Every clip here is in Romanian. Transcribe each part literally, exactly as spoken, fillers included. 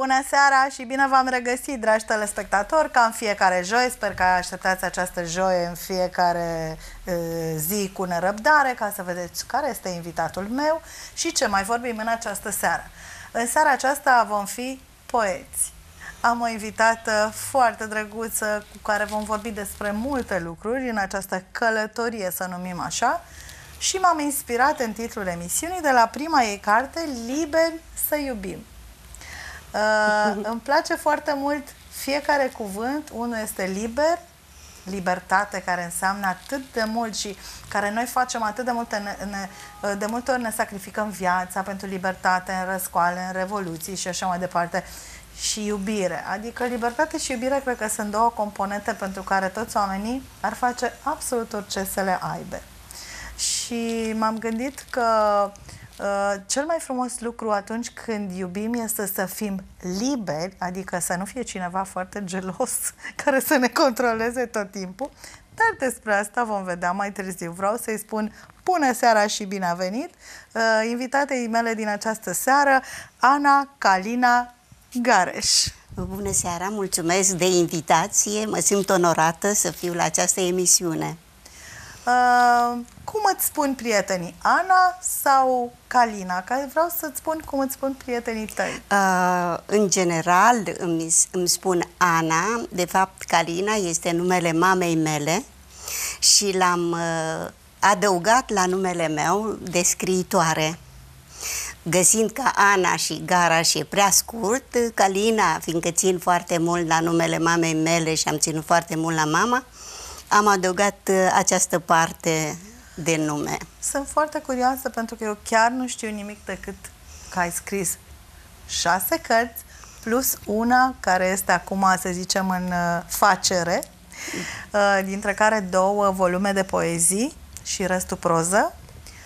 Bună seara și bine v-am regăsit, dragi telespectatori, ca în fiecare joi. Sper că așteptați această joie în fiecare uh, zi cu nerăbdare, ca să vedeți care este invitatul meu și ce mai vorbim în această seară. În seara aceasta vom fi poeți. Am o invitată foarte drăguță cu care vom vorbi despre multe lucruri în această călătorie, să numim așa, și m-am inspirat în titlul emisiunii de la prima ei carte, Liberi să iubim. Uh, îmi place foarte mult fiecare cuvânt. Unul este liber, libertate, care înseamnă atât de mult și care noi facem atât de multe, ne, ne, de multe ori ne sacrificăm viața pentru libertate, în răscoale, în revoluții și așa mai departe. Și iubire, adică libertate și iubire cred că sunt două componente pentru care toți oamenii ar face absolut orice să le aibă. Și m-am gândit că Uh, cel mai frumos lucru atunci când iubim este să fim liberi, adică să nu fie cineva foarte gelos care să ne controleze tot timpul, dar despre asta vom vedea mai târziu. Vreau să-i spun bună seara și bine a venit uh, invitatei mele din această seară, Ana Calina Gareș. Bună seara, mulțumesc de invitație, mă simt onorată să fiu la această emisiune. Uh, cum îți spun prietenii, Ana sau Calina? Că vreau să-ți spun cum îți spun prietenii tăi. Uh, în general îmi, îmi spun Ana, de fapt Calina este numele mamei mele și l-am uh, adăugat la numele meu de scriitoare. Găsind că Ana și Garaș e prea scurt, Calina, fiindcă țin foarte mult la numele mamei mele și am ținut foarte mult la mama, am adăugat această parte de nume. Sunt foarte curioasă pentru că eu chiar nu știu nimic decât că ai scris șase cărți plus una care este acum, să zicem, în facere, dintre care două volume de poezii și restul proză.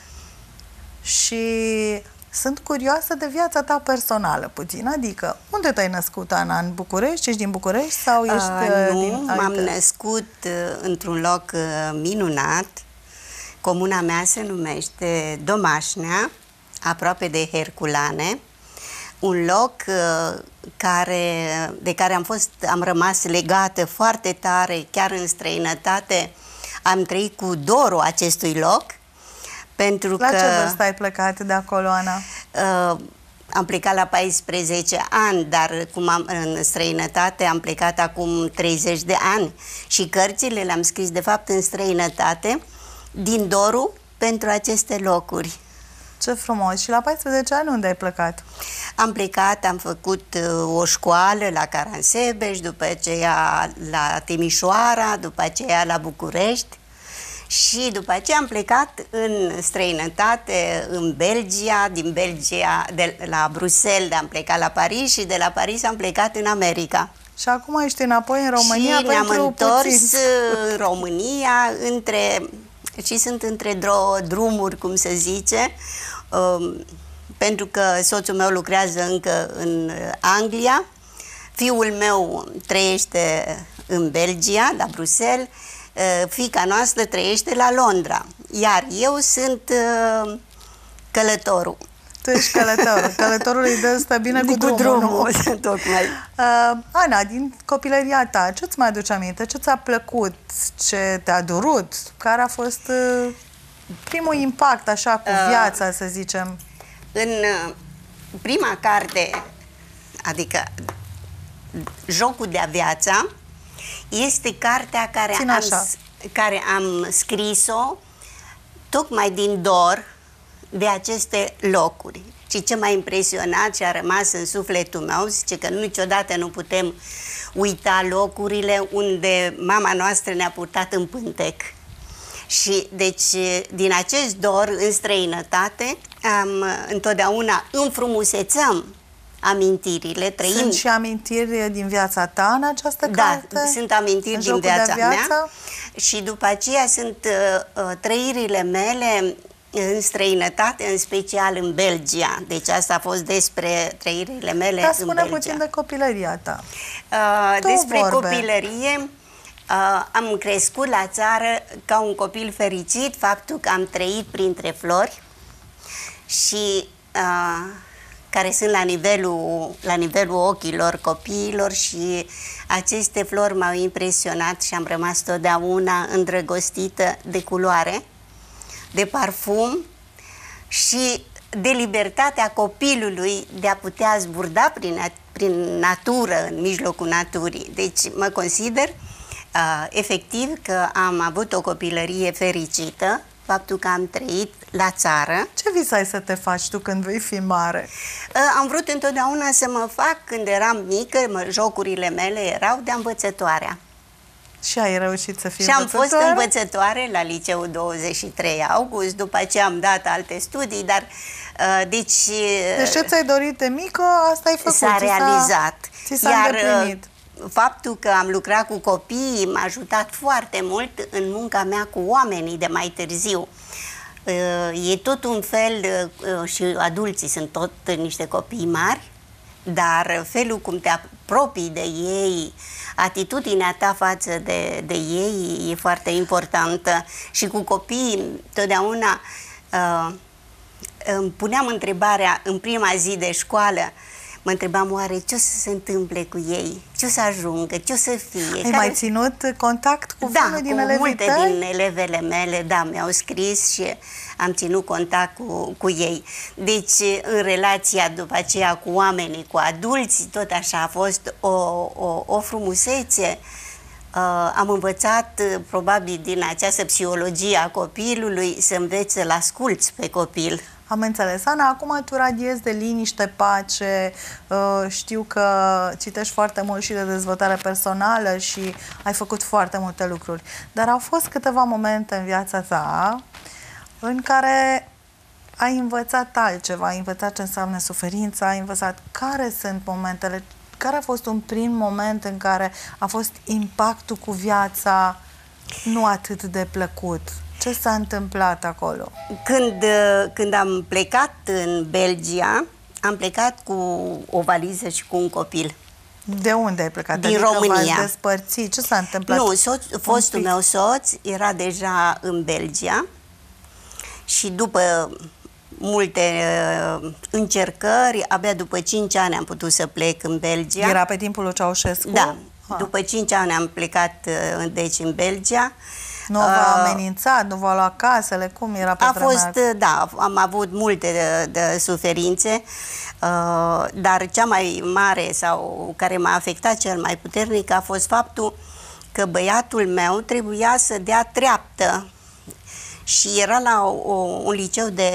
Și sunt curioasă de viața ta personală puțin, adică unde te-ai născut, Ana? În București? Ești din București sau ești uh, nu, din m-am născut uh, într-un loc uh, minunat. Comuna mea se numește Domașnea, aproape de Herculane, un loc uh, care, de care am fost, am rămas legată foarte tare, chiar în străinătate. Am trăit cu dorul acestui loc. Pentru la că, ce vârstă ai plecat de acolo, Ana? Uh, am plecat la paisprezece ani, dar cum am, în străinătate am plecat acum treizeci de ani și cărțile le-am scris de fapt în străinătate, din dorul pentru aceste locuri. Ce frumos! Și la paisprezece ani unde ai plecat? Am plecat, am făcut uh, o școală la Caransebeș, după aceea la Timișoara, după aceea la București. Și după aceea am plecat în străinătate, în Belgia, din Belgia, de la Bruxelles am plecat la Paris și de la Paris am plecat în America. Și acum ești înapoi în România și ne-am întors puțin. în România între, și sunt între drumuri, cum se zice, um, pentru că soțul meu lucrează încă în Anglia, fiul meu trăiește în Belgia, la Bruxelles, fiica noastră trăiește la Londra, iar eu sunt uh, călătorul. Tu ești călătorul. Călătorul îi dă stă bine cu, cu drumul. drumul tocmai. Uh, Ana, din copilăria ta, ce-ți mai aduce aminte? Ce ți-a plăcut? Ce te-a durut? Care a fost uh, primul impact, așa, cu uh, viața, să zicem? În uh, prima carte, adică Jocul de-a viața, este cartea care am, care am scris-o tocmai din dor de aceste locuri. Și ce m-a impresionat și a rămas în sufletul meu, zice că niciodată nu putem uita locurile unde mama noastră ne-a purtat în pântec. Și deci din acest dor în străinătate am, întotdeauna înfrumusețăm amintirile, trăim. Sunt și amintiri din viața ta în această da, carte? Da, sunt amintiri din viața mea și după aceea sunt uh, trăirile mele în străinătate, în special în Belgia. Deci asta a fost despre trăirile mele da, în spune Belgia. puțin de copilăria ta. Uh, despre vorbe. copilărie, uh, am crescut la țară ca un copil fericit, faptul că am trăit printre flori și uh, care sunt la nivelul, la nivelul ochilor copiilor și aceste flori m-au impresionat și am rămas totdeauna îndrăgostită de culoare, de parfum și de libertatea copilului de a putea zburda prin, prin natură, în mijlocul naturii. Deci mă consider uh, efectiv că am avut o copilărie fericită, faptul că am trăit la țară. Ce visai să te faci tu când vei fi mare? Uh, am vrut întotdeauna să mă fac, când eram mică, mă, jocurile mele erau de învățătoarea. Și ai reușit să fii Și am fost învățătoare la Liceul douăzeci și trei august, după aceea am dat alte studii, dar uh, deci... Deci ce ți-ai dorit de mică, asta ai făcut. S-a realizat. Ți s-a Iar îndeplinit. Faptul că am lucrat cu copiii m-a ajutat foarte mult în munca mea cu oamenii de mai târziu. Uh, e tot un fel, uh, și adulții sunt tot niște copii mari, dar felul cum te apropii de ei, atitudinea ta față de, de ei e foarte importantă. Și cu copiii totdeauna uh, îmi puneam întrebarea în prima zi de școală, mă întrebam oare ce o să se întâmple cu ei, ce o să ajungă, ce o să fie. Ai care... mai ținut contact cu da, unul din cu elevii multe tăi? din elevele mele, da, mi-au scris și am ținut contact cu, cu ei. Deci, în relația după aceea cu oamenii, cu adulți, tot așa a fost o, o, o frumusețe. Uh, am învățat, uh, probabil din această psihologie a copilului, să înveți să-l asculți pe copil. Am înțeles. Ana, acum tu radiezi de liniște, pace, știu că citești foarte mult și de dezvoltare personală și ai făcut foarte multe lucruri. Dar au fost câteva momente în viața ta în care ai învățat altceva, ai învățat ce înseamnă suferința, ai învățat care sunt momentele, care a fost un prim moment în care a fost impactul cu viața nu atât de plăcut. Ce s-a întâmplat acolo? Când, când am plecat în Belgia, am plecat cu o valiză și cu un copil. De unde ai plecat? Din adică România. V-ați despărțit? Ce s-a întâmplat? Nu, soț, fostul meu soț era deja în Belgia și după multe uh, încercări, abia după cinci ani am putut să plec în Belgia. Era pe timpul lui Ceaușescu? Da. Ha. După cinci ani am plecat uh, deci în Belgia. Nu v-a amenințat, nu v-a luat casele, cum era pe A vremea? fost, da, am avut multe de, de suferințe, uh, dar cea mai mare sau care m-a afectat cel mai puternic a fost faptul că băiatul meu trebuia să dea treaptă și era la o, un liceu de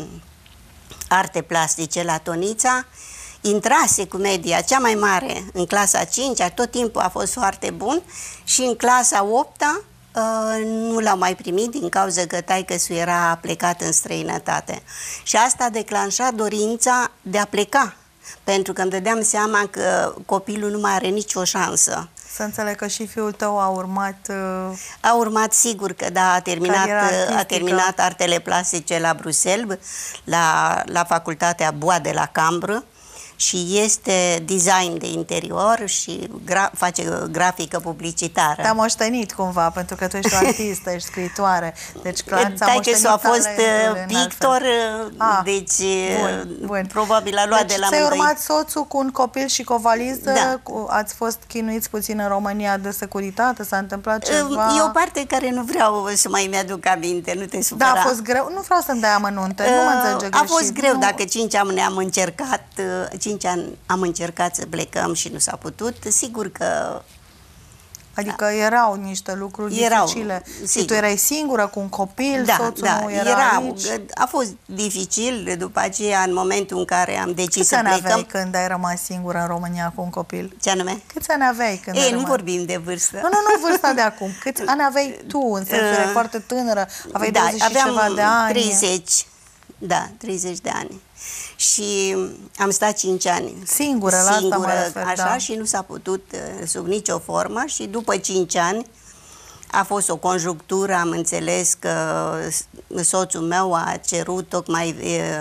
arte plastice la Tonița, intrase cu media cea mai mare în clasa a cincea, tot timpul a fost foarte bun și în clasa a opta Uh, nu l-au mai primit din cauza că taică-su era plecat în străinătate. Și asta a declanșat dorința de a pleca, pentru că îmi dădeam seama că copilul nu mai are nicio șansă. Să înțeleg că și fiul tău a urmat... Uh, a urmat, sigur că da, a terminat, a terminat artele plastice la Bruxelles, la, la facultatea Bois de la Cambre, și este design de interior și gra face grafică publicitară. Te-a moștenit cumva, pentru că tu ești o artistă, ești scriitoare. Deci clar ți-a moștenit a fost pictor, ah, deci bun, bun. probabil a luat deci de la ți-ai mândoi. urmat soțul cu un copil și cu o valiză, da. cu, ați fost chinuiți puțin în România de securitate, s-a întâmplat ceva? E o parte care nu vreau să mai mi-aduc aminte, nu te supăra. Da, a fost greu, nu vreau să-mi dai amănunte, uh, nu mă înțelege greșit. A fost greu, nu... dacă cinci ani ne-am încercat, cinci ani am încercat să plecăm și nu s-a putut, sigur că... Adică da. erau niște lucruri erau, dificile. Și tu erai singură cu un copil, da, soțul da, nu era, era aici? A fost dificil, după aceea, în momentul în care am decis Câți să ani plecăm... aveai când ai rămas singură în România cu un copil? Ce anume? Câți ani aveai când Ei, ai nu rămas? vorbim de vârstă. Nu, nu, nu, vârsta de acum. Câți ani aveai tu, în sensul uh, foarte tânără? Aveai da, douăzeci și ceva de ani? treizeci, da, treizeci de ani. Și am stat cinci ani singură, la asta mă refer, așa, da. Și nu s-a putut sub nicio formă și după cinci ani a fost o conjunctură, am înțeles că soțul meu a cerut tocmai,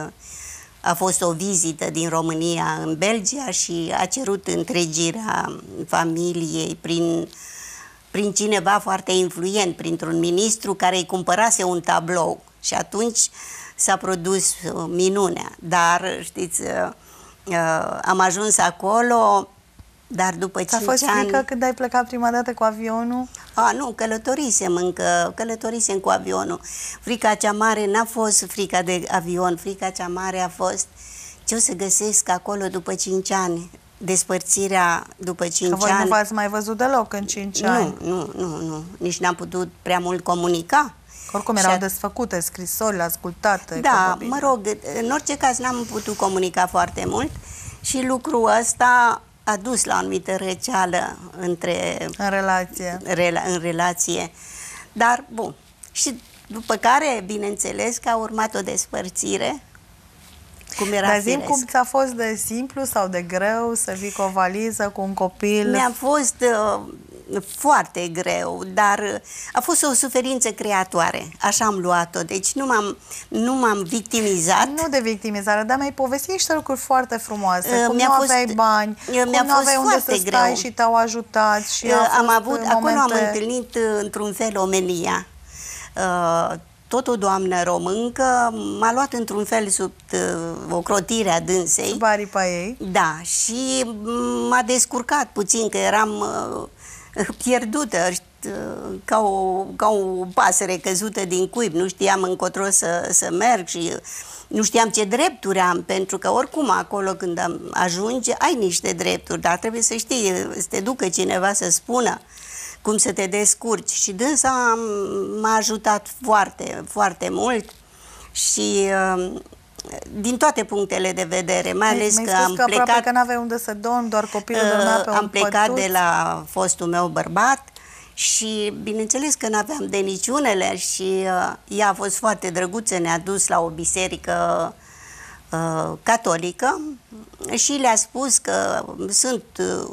a fost o vizită din România în Belgia și a cerut întregirea familiei prin, prin cineva foarte influent, printr-un ministru care îi cumpărase un tablou și atunci s-a produs minunea, dar știți, uh, am ajuns acolo, dar după cinci ani... Ți-a fost frică când ai plecat prima dată cu avionul? A, nu, călătorisem încă, călătorisem cu avionul. Frica cea mare n-a fost frica de avion, frica cea mare a fost ce o să găsesc acolo după cinci ani. Despărțirea după cinci ani. Că voi nu v-ați mai văzut deloc în cinci ani. Nu, nu, nu, nu. Nici n-am putut prea mult comunica. Oricum erau desfăcute, scrisori, ascultate. Da, probabil. mă rog, în orice caz n-am putut comunica foarte mult și lucrul ăsta a dus la o anumită răceală între... În relație. Rela, în relație. Dar, bun. Și după care, bineînțeles, că a urmat o despărțire. Cum era Dar zi-mi cum ți-a fost de simplu sau de greu să vii cu o valiză, cu un copil? Mi-a fost uh, foarte greu, dar a fost o suferință creatoare. Așa am luat-o. Deci nu m-am nu m-am victimizat. Nu de victimizare, dar mi-ai povestit niște lucruri foarte frumoase. Uh, cum nu fost, aveai bani, uh, cum nu aveai unde să greu. stai și te-au ajutat. Și uh, am avut, momente... acolo am întâlnit uh, într-un fel omenia. Uh, Tot o doamnă româncă m-a luat într-un fel sub uh, ocrotirea dânsei. Sub aripa ei. Da, și m-a descurcat puțin, că eram uh, pierdută, uh, ca, o, ca o pasăre căzută din cuib. Nu știam încotro să, să merg și nu știam ce drepturi am, pentru că oricum acolo când ajungi ai niște drepturi, dar trebuie să știi, să te ducă cineva să spună cum să te descurci. Și dânsa m-a ajutat foarte, foarte mult și din toate punctele de vedere, mai ales că am că plecat... că n-aveai unde să dormi, doar copilul dormea pe un Am plecat pătuț. de la fostul meu bărbat și bineînțeles că n-aveam de niciunele și ea a fost foarte drăguță, ne-a dus la o biserică uh, catolică și le-a spus că sunt... Uh,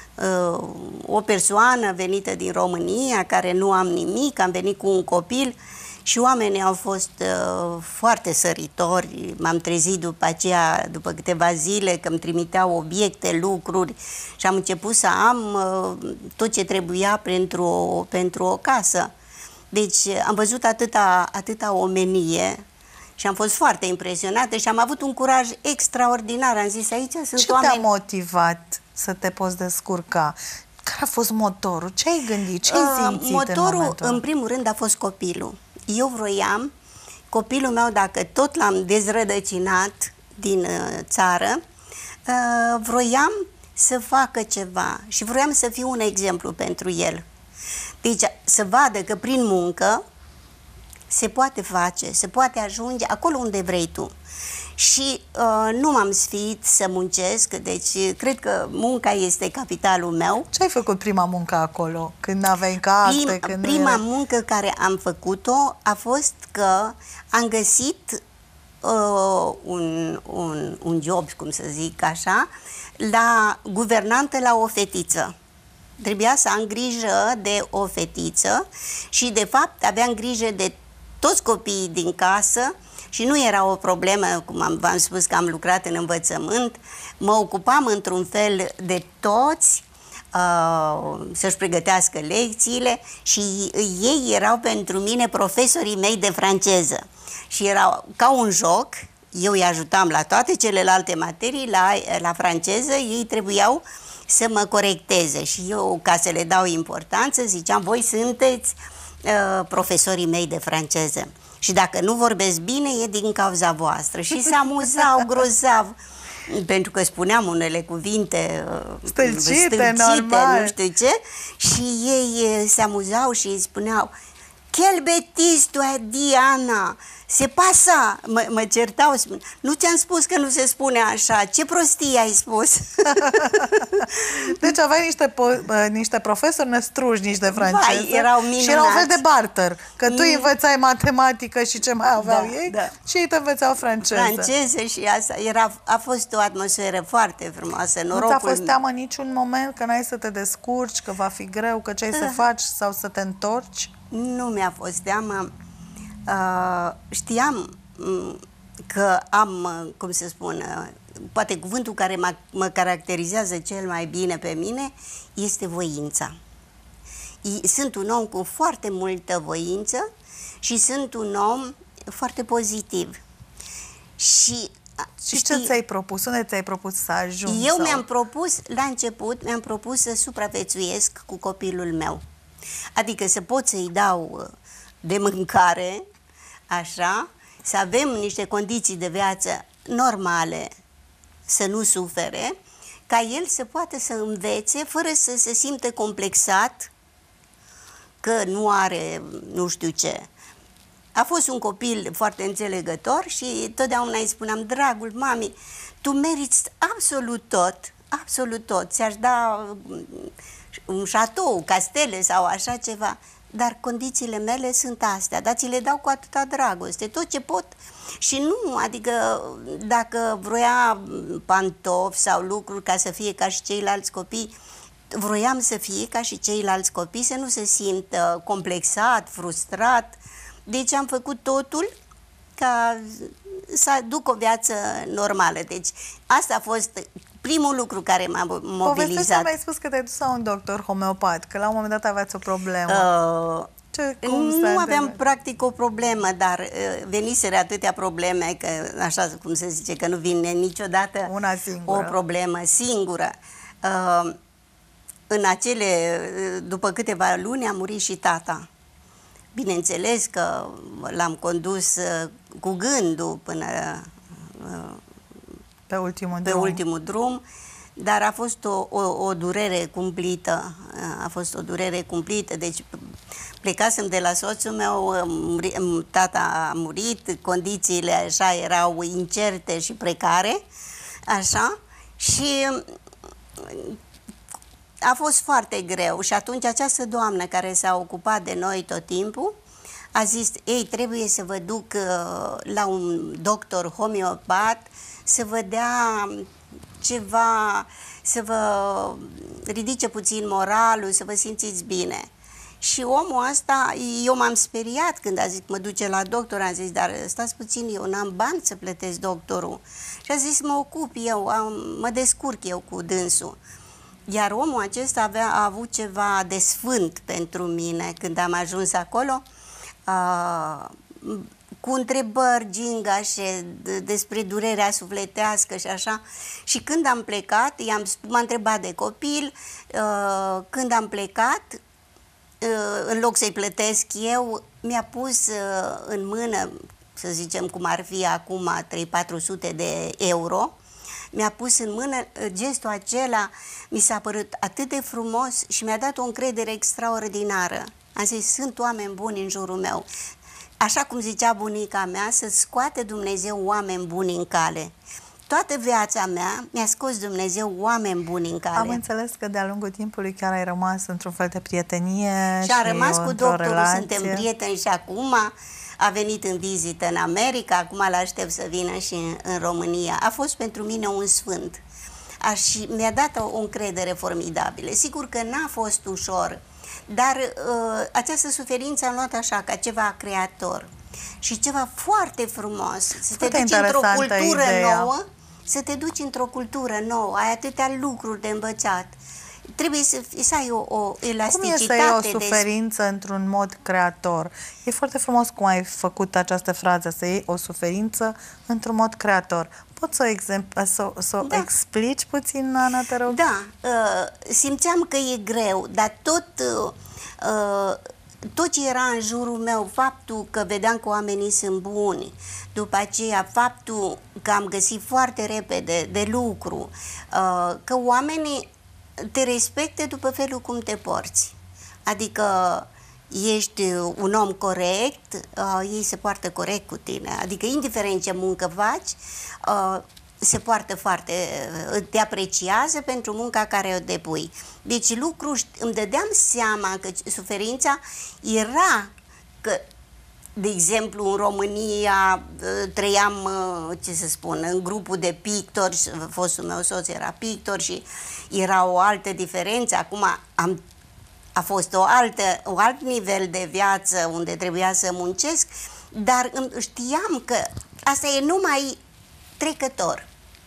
o persoană venită din România, care nu am nimic, am venit cu un copil și oamenii au fost uh, foarte săritori. M-am trezit după aceea, după câteva zile, că îmi trimiteau obiecte, lucruri și am început să am uh, tot ce trebuia pentru o, pentru o casă. Deci am văzut atâta, atâta omenie și am fost foarte impresionată și am avut un curaj extraordinar. Am zis, aici sunt Ce oameni... te-a motivat să te poți descurca? Care a fost motorul? Ce ai gândit? Ce ai simțit uh, Motorul, în momentul? în primul rând, a fost copilul. Eu vroiam, copilul meu, dacă tot l-am dezrădăcinat din uh, țară, uh, vroiam să facă ceva și vroiam să fiu un exemplu pentru el. Deci să vadă că prin muncă se poate face, se poate ajunge acolo unde vrei tu. Și uh, nu m-am sfiit să muncesc, deci cred că munca este capitalul meu. Ce ai făcut prima muncă acolo? Când aveai în carte? Prim, când prima era... muncă care am făcut-o a fost că am găsit uh, un, un, un job, cum să zic așa, la guvernantă la o fetiță. Trebuia să am grijă de o fetiță și de fapt aveam grijă de toți copiii din casă și nu era o problemă, cum v-am spus că am lucrat în învățământ, mă ocupam într-un fel de toți, uh, să-și pregătească lecțiile și ei erau pentru mine profesorii mei de franceză și erau ca un joc, eu îi ajutam la toate celelalte materii, la, la franceză ei trebuiau să mă corecteze și eu, ca să le dau importanță, ziceam, voi sunteți uh, profesorii mei de franceză. Și dacă nu vorbesc bine, e din cauza voastră. Și se amuzau grozav, pentru că spuneam unele cuvinte stâlcite, stâlcite, normal. Nu știu ce, și ei se amuzau și îi spuneau, quel bêtise tu as dit, Ana, se pasa, mă, mă certau, spun, nu ți-am spus că nu se spune așa, ce prostie ai spus. Deci aveai niște, niște profesori năstrușnici de franceză. Vai, erau minunați. Și era un fel de barter, că tu mm. învățai matematică și ce mai aveau da, ei da. și ei te învățau franceză. Franceză și asta, era, a fost o atmosferă foarte frumoasă. Nu ți-a fost teamă niciun moment că n-ai să te descurci, că va fi greu, că ce ai să faci sau să te întorci? Nu mi-a fost teamă. Uh, știam um, că am, cum să spun, uh, poate cuvântul care mă, mă caracterizează cel mai bine pe mine este voința. Sunt un om cu foarte multă voință și sunt un om foarte pozitiv. Și Și știi, ce ți-ai propus? Unde ți-ai propus să ajungi? Eu sau? mi-am propus, la început, mi-am propus să supraviețuiesc cu copilul meu. Adică să pot să-i dau de mâncare, așa, să avem niște condiții de viață normale, să nu sufere, ca el să poată să învețe fără să se simtă complexat că nu are nu știu ce. A fost un copil foarte înțelegător și totdeauna îi spuneam: dragul mami, tu meriți absolut tot, absolut tot. Ți-aș da un șatou, castele sau așa ceva, dar condițiile mele sunt astea, dar ți le dau cu atâta dragoste, tot ce pot. Și nu, adică dacă vroia pantofi sau lucruri ca să fie ca și ceilalți copii, vroiam să fie ca și ceilalți copii, să nu se simtă complexat, frustrat. Deci am făcut totul ca să duc o viață normală. Deci asta a fost primul lucru care m-a mobilizat. Povestește-mi, ai spus că te-ai dus la un doctor homeopat, că la un moment dat aveați o problemă. Uh, Ce, cum nu aveam practic o problemă, dar uh, veniseră atâtea probleme, că așa cum se zice, că nu vine niciodată una singură. O problemă singură. Uh, în acele, după câteva luni a murit și tata. Bineînțeles că l-am condus uh, cu gândul până uh, pe ultimul pe drum. ultimul drum, dar a fost o, o, o durere cumplită, a fost o durere cumplită, deci plecasem de la soțul meu, tata a murit, condițiile așa erau incerte și precare, așa, și a fost foarte greu. Și atunci această doamnă care s-a ocupat de noi tot timpul a zis: ei, trebuie să vă duc uh, la un doctor homeopat să vă dea ceva, să vă ridice puțin moralul, să vă simțiți bine. Și omul ăsta, eu m-am speriat când a zis, mă duce la doctor, am zis: dar stați puțin, eu n-am bani să plătesc doctorul. Și a zis: mă ocup eu, am, mă descurc eu cu dânsul. Iar omul acesta avea, a avut ceva de sfânt pentru mine când am ajuns acolo, uh, cu întrebări gingașe despre durerea sufletească și așa. Și când am plecat, m-a întrebat de copil, uh, când am plecat, uh, în loc să-i plătesc eu, mi-a pus uh, în mână, să zicem cum ar fi acum trei patru sute de euro, mi-a pus în mână gestul acela, mi s-a părut atât de frumos și mi-a dat o încredere extraordinară. Am zis: sunt oameni buni în jurul meu. Așa cum zicea bunica mea, să scoate Dumnezeu oameni buni în cale. Toată viața mea mi-a scos Dumnezeu oameni buni în cale. Am înțeles că de-a lungul timpului chiar ai rămas într-un fel de prietenie și, și am rămas cu doctorul, relație. Suntem prieteni și acum. A venit în vizită în America, acum l-aștept să vină și în, în România. A fost pentru mine un sfânt. Și mi-a dat o, o încredere formidabilă. Sigur că n-a fost ușor, dar uh, această suferință am luat așa, ca ceva creator. Și ceva foarte frumos. Să te duci într-o cultură ideea. nouă, să te duci într-o cultură nouă, ai atâtea lucruri de învățat. Trebuie să, să ai o, o elasticitate. Cum e să iei o suferință de... într-un mod creator? E foarte frumos cum ai făcut această frază, să iei o suferință într-un mod creator. Poți să, exempl- să, să da. explici puțin, Ana, te rog? Da, uh, simțeam că e greu, dar tot, uh, tot ce era în jurul meu, faptul că vedeam că oamenii sunt buni, după aceea faptul că am găsit foarte repede de lucru, uh, că oamenii te respecte după felul cum te porți. Adică ești un om corect, uh, ei se poartă corect cu tine. Adică indiferent ce muncă faci, uh, se poartă foarte, uh, te apreciază pentru munca care o depui. Deci lucru, îmi dădeam seama că suferința era că, de exemplu, în România trăiam, ce să spun, în grupul de pictori, fostul meu soț era pictor și era o altă diferență. Acum am, a fost o altă, un alt nivel de viață unde trebuia să muncesc, dar știam că asta e numai trecător.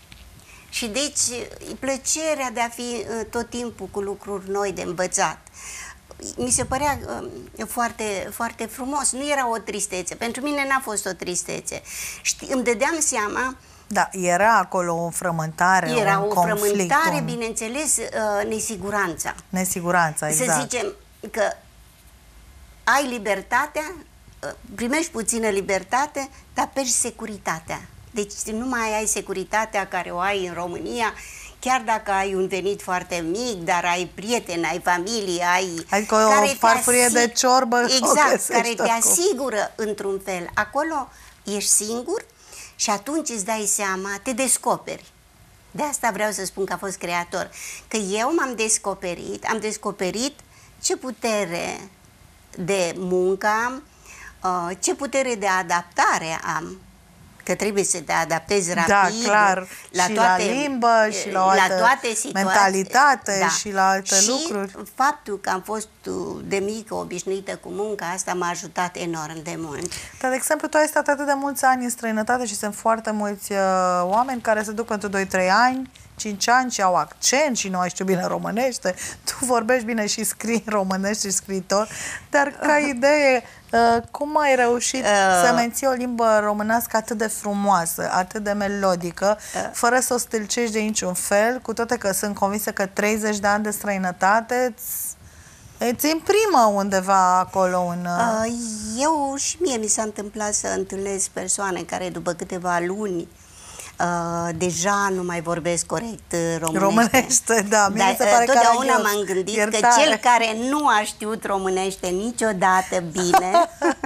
Și deci plăcerea de a fi tot timpul cu lucruri noi de învățat mi se părea uh, foarte, foarte frumos. Nu era o tristețe. Pentru mine n-a fost o tristețe. Știi, îmi dădeam seama Da, era acolo o frământare, era un o conflict, frământare, un... bineînțeles, uh, nesiguranța. Nesiguranța, exact. Să zicem că ai libertatea, primești puțină libertate, dar perzi securitatea. Deci nu mai ai securitatea care o ai în România, chiar dacă ai un venit foarte mic, dar ai prieteni, ai familie, ai... Adică o farfurie de ciorbă. Exact, care te asigură într-un fel. Acolo ești singur și atunci îți dai seama, te descoperi. De asta vreau să spun că a fost creator. Că eu m-am descoperit, am descoperit ce putere de muncă am, ce putere de adaptare am. Că trebuie să te adaptezi rapid. Da, clar. La și toate, la limbă, și la o altă la toate mentalitate, da. Și la alte și lucruri. Faptul că am fost de mică obișnuită cu munca asta m-a ajutat enorm de mult. Dar, de exemplu, tu ai stat atât de mulți ani în străinătate și sunt foarte mulți uh, oameni care se duc pentru doi trei ani, cinci ani și au accent și nu ai știu bine românește. Tu vorbești bine și scrii românești și scriitor, dar ca idee, uh, cum ai reușit uh, să menții o limbă românească atât de frumoasă, atât de melodică, uh, fără să o stâlcești de niciun fel, cu toate că sunt convinsă că treizeci de ani de străinătate îți imprimă undeva acolo un... Uh... Eu și mie mi s-a întâmplat să întâlnesc persoane care după câteva luni Uh, deja nu mai vorbesc corect uh, românește. Românește, da. Mie Dar se pare uh, totdeauna că m-am gândit iertare. că cel care nu a știut românește niciodată bine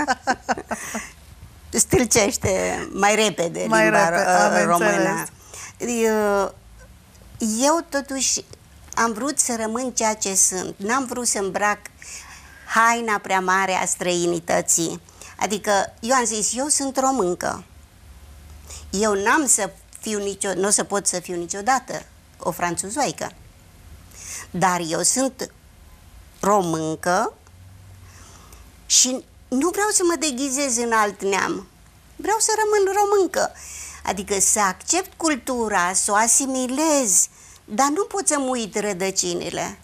stâlcește mai repede mai limba repede, română. Eu, eu totuși am vrut să rămân ceea ce sunt. N-am vrut să îmbrac haina prea mare a străinității. Adică eu am zis, eu sunt româncă. Eu n-am să fiu nicio, nu o să pot să fiu niciodată o franțuzoică. Dar eu sunt româncă și nu vreau să mă deghizez în alt neam. Vreau să rămân româncă. Adică să accept cultura, să o asimilez, dar nu pot să-mi uit rădăcinile.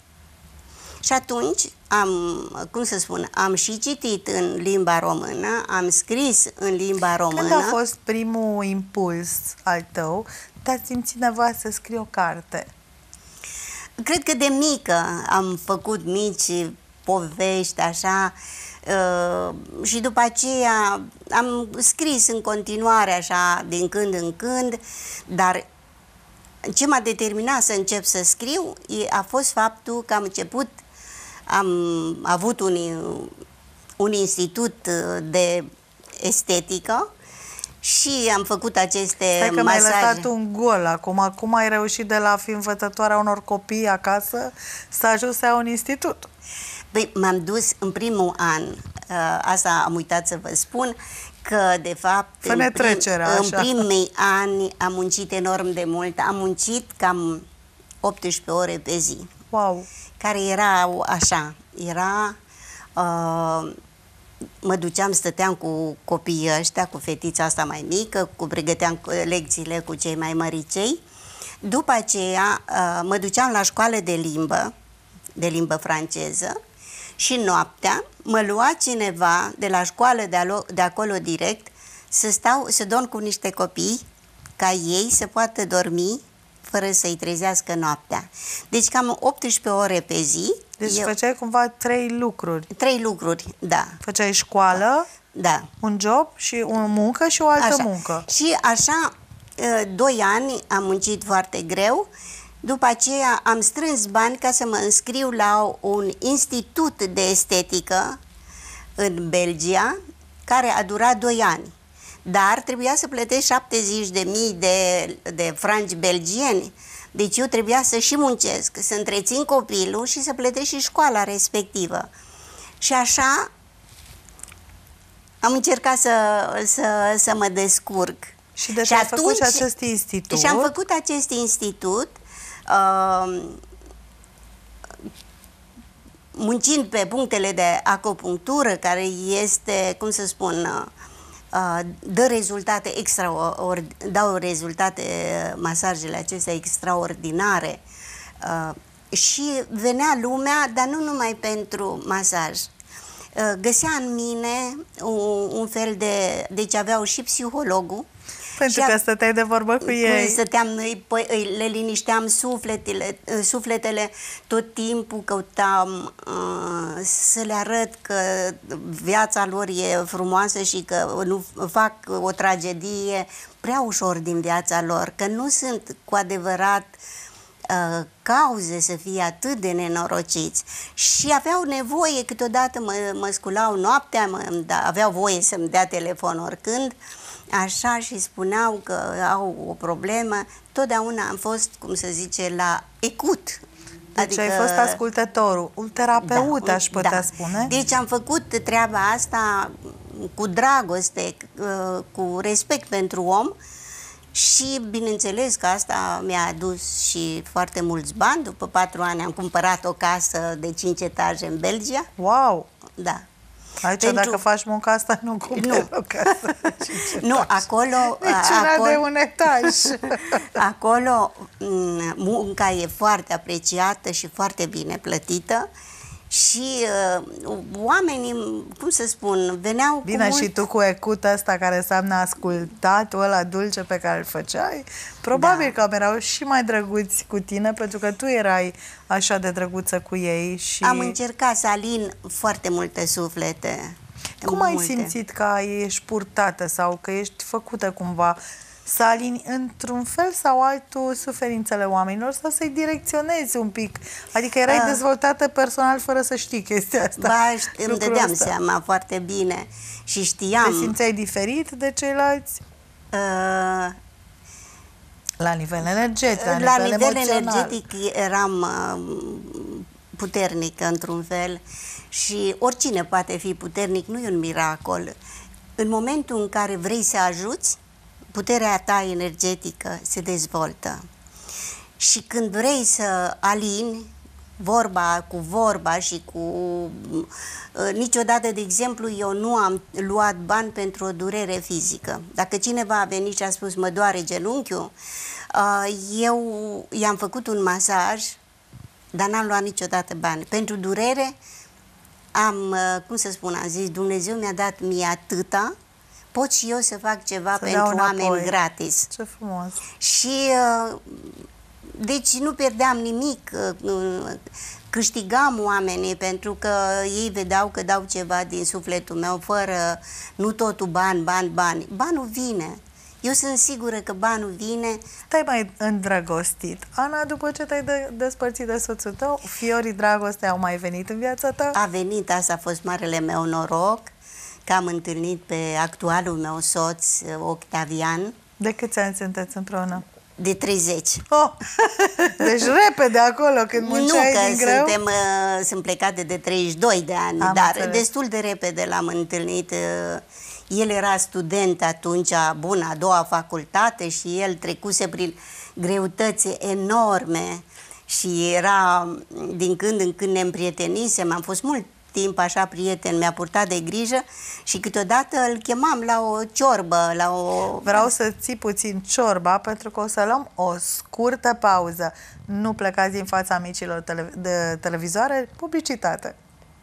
Și atunci am, cum să spun, am și citit în limba română, am scris în limba română. Când a fost primul impuls al tău de a simți nevoia să scrii o carte? Cred că de mică am făcut mici povești, așa, uh, și după aceea am scris în continuare, așa, din când în când, dar ce m-a determinat să încep să scriu a fost faptul că am început, am avut un, un institut de estetică și am făcut aceste Stai că masaje. mi-ai lăsat un gol acum. Cum ai reușit de la a fi învățătoarea unor copii acasă să ajungi să ai un institut? Păi, m-am dus în primul an, asta am uitat să vă spun, că de fapt în, prim, în primii ani am muncit enorm de mult. Am muncit cam optsprezece ore pe zi. Wow! Care erau așa, era... Uh, mă duceam, stăteam cu copiii ăștia, cu fetița asta mai mică, cu pregăteam lecțiile cu cei mai măricei. După aceea uh, mă duceam la școală de limbă, de limbă franceză, și noaptea mă lua cineva de la școală de, alo, de acolo direct să stau, să dorm cu niște copii ca ei să poată dormi fără să-i trezească noaptea. Deci cam optsprezece ore pe zi. Deci eu... făceai cumva trei lucruri. Trei lucruri, da. Făceai școală, da. Un job și o muncă și o altă așa. muncă. Și așa, doi ani am muncit foarte greu. După aceea am strâns bani ca să mă înscriu la un institut de estetică în Belgia, care a durat doi ani. Dar trebuia să plătesc șaptezeci de mii de, de franci belgieni. Deci eu trebuia să și muncesc, să întrețin copilul și să plătesc și școala respectivă. Și așa am încercat să, să, să mă descurc. Și deci și ai atunci, făcut și acest institut. Și am făcut acest institut, uh, muncind pe punctele de acupunctură, care este, cum să spun, uh, dă rezultate extraordinare, dau rezultate, masajele acestea extraordinare. Uh, și venea lumea, dar nu numai pentru masaj. Uh, găsea în mine un, un fel de... Deci aveau și psihologul, Pentru că stăteai de vorbă cu ei. Stăteam, noi, le linișteam sufletele, sufletele, tot timpul căutam uh, să le arăt că viața lor e frumoasă și că nu fac o tragedie prea ușor din viața lor, că nu sunt cu adevărat uh, cauze să fie atât de nenorociți. Și aveau nevoie, câteodată mă, mă sculau noaptea, mă, da, aveau voie să-mi dea telefon oricând, așa, și spuneau că au o problemă. Totdeauna am fost, cum se zice, la ecut. Deci adică, ai fost ascultătorul, un terapeut, da, aș putea da. spune. Deci am făcut treaba asta cu dragoste, cu respect pentru om și bineînțeles că asta mi-a adus și foarte mulți bani. După patru ani am cumpărat o casă de cinci etaje în Belgia. Wow! Da. Aici, pentru... dacă faci munca asta, nu cumperi o casă. Nu, acolo... Niciuna acolo, de un etaj. Acolo munca e foarte apreciată și foarte bine plătită și uh, oamenii, cum să spun, veneau bine, cu mult... și tu cu ecutul ăsta care înseamnă ascultatul ăla dulce pe care îl făceai, probabil da. că erau și mai drăguți cu tine, pentru că tu erai așa de drăguță cu ei. Și am încercat să alin foarte multe suflete. Cum multe. ai simțit că ești purtată sau că ești făcută cumva să alini într-un fel sau altul suferințele oamenilor sau să-i direcționezi un pic? Adică erai uh, dezvoltată personal fără să știi chestia asta. Ba, îmi dădeam asta. seama foarte bine și știam. Te simțeai diferit de ceilalți? Uh, la nivel energetic, la, la nivel, nivel emoțional. energetic eram uh, puternică într-un fel și oricine poate fi puternic, nu e un miracol. În momentul în care vrei să ajuți, puterea ta energetică se dezvoltă. Și când vrei să alini vorba cu vorba și cu... Uh, niciodată, de exemplu, eu nu am luat bani pentru o durere fizică. Dacă cineva a venit și a spus mă doare genunchiul, uh, eu i-am făcut un masaj, dar n-am luat niciodată bani. Pentru durere am, uh, cum să spun, am zis, Dumnezeu mi-a dat mie atâta, pot și eu să fac ceva să pentru oameni gratis. Ce frumos! Și deci nu pierdeam nimic, câștigam oamenii pentru că ei vedeau că dau ceva din sufletul meu, fără, nu totul bani, bani, bani. Banul vine. Eu sunt sigură că banul vine. Te-ai mai îndrăgostit, Ana, după ce te-ai de despărțit de soțul tău? Fiorii dragostei au mai venit în viața ta? A venit, asta a fost marele meu noroc, că am întâlnit pe actualul meu soț, Octavian. De câți ani sunteți împreună? De treizeci. Oh, deci repede acolo, când munceai din greu? Nu, că suntem, uh, sunt plecate de treizeci și doi de ani, am dar înțeles. Destul de repede l-am întâlnit. Uh, el era student atunci, bun, a doua facultate și el trecuse prin greutăți enorme și era, din când în când ne împrietenisem, am fost mult timp așa prieten, mi-a purtat de grijă și câteodată îl chemam la o ciorbă, la o... Vreau să ții puțin ciorba pentru că o să luăm o scurtă pauză. Nu plecați din fața micilor tele de televizoare, publicitate.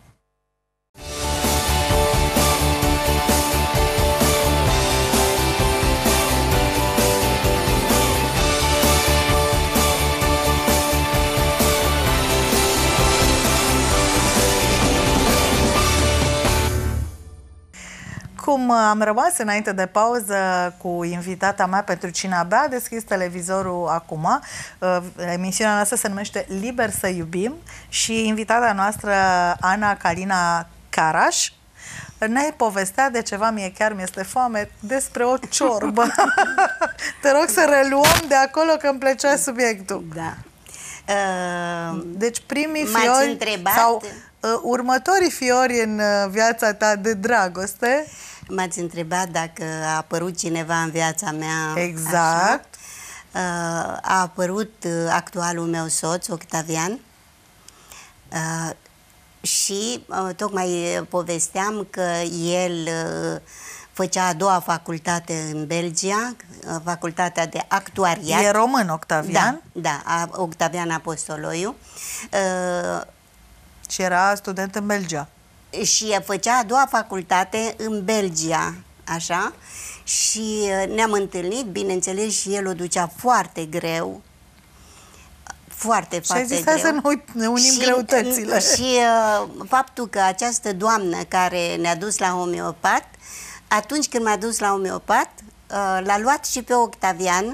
Cum am rămas înainte de pauză cu invitata mea, pentru cine abia a deschis televizorul acum, emisiunea noastră se numește Liber să iubim și invitata noastră, Ana Calina Caraș, ne povestea de ceva, mie chiar mi-este foame, despre o ciorbă. Te rog să reluăm de acolo că îmi plăcea subiectul. Da. Uh, deci primii fiori întrebat... sau uh, următorii fiori în uh, viața ta de dragoste. M-ați întrebat dacă a apărut cineva în viața mea. Exact. Așa. A apărut actualul meu soț, Octavian, și tocmai povesteam că el făcea a doua facultate în Belgia, facultatea de actuariat. E român, Octavian? Da, da, Octavian Apostoloiu. Și era student în Belgia. Și făcea a doua facultate în Belgia, așa, și ne-am întâlnit, bineînțeles, și el o ducea foarte greu. Foarte, foarte zis, greu. Hai să nu ne unim și, greutățile. Și uh, faptul că această doamnă care ne-a dus la homeopat, atunci când m-a dus la homeopat, uh, l-a luat și pe Octavian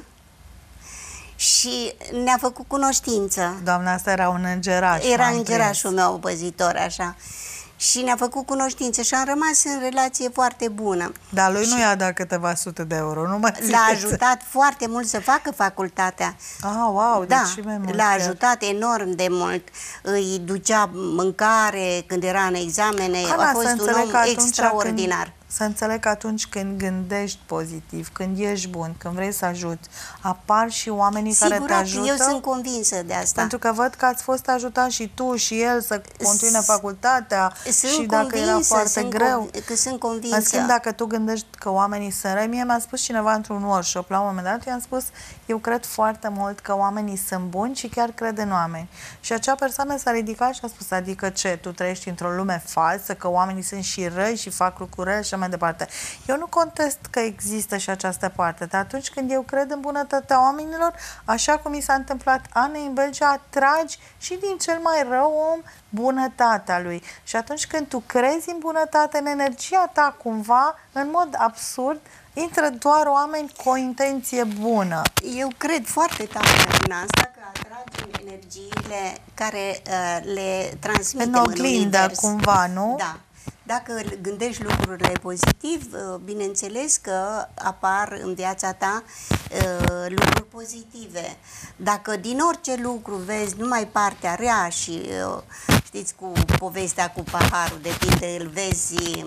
și ne-a făcut cunoștință. Doamna asta era un îngeraș. Era îngerașul meu păzitor, așa. Și ne-a făcut cunoștință și am rămas în relație foarte bună. Dar lui și nu i-a dat câteva sute de euro, nu mă l-a ajutat foarte mult să facă facultatea. Ah, wow, da, deci și mai mult. l-a ajutat enorm de mult. Îi ducea mâncare când era în examene. Ana, a fost un om extraordinar. Când, să înțeleg că atunci când gândești pozitiv, când ești bun, când vrei să ajuți, apar și oamenii Sigurat, care te ajută? eu sunt convinsă de asta. Pentru că văd că ați fost ajutat și tu și el să continue facultatea sunt și dacă convinsă, era foarte sunt greu. Că sunt convinsă. În schimb, dacă tu gândești că oamenii sunt răi, mie mi-a spus cineva într-un workshop, la un moment dat, i-am spus, eu cred foarte mult că oamenii sunt buni și chiar cred în oameni. Și acea persoană s-a ridicat și a spus, adică ce, tu trăiești într-o lume falsă, că oamenii sunt și răi și fac lucruri rele și așa mai departe. Eu nu contest că există și această parte, dar atunci când eu cred în bunătatea oamenilor, așa cum mi s-a întâmplat Anei în Belgia, atragi și din cel mai rău om bunătatea lui. Și atunci când tu crezi în bunătate, în energia ta, cumva, în mod absurd, intră doar oameni cu o intenție bună. Eu cred foarte tare în asta, că atragem energiile care uh, le transmitem în oglindă, univers. cumva, nu? Da. Dacă gândești lucrurile pozitiv, bineînțeles că apar în viața ta uh, lucruri pozitive. Dacă din orice lucru vezi numai partea rea și uh, știți cu povestea cu paharul, de pildă îl vezi,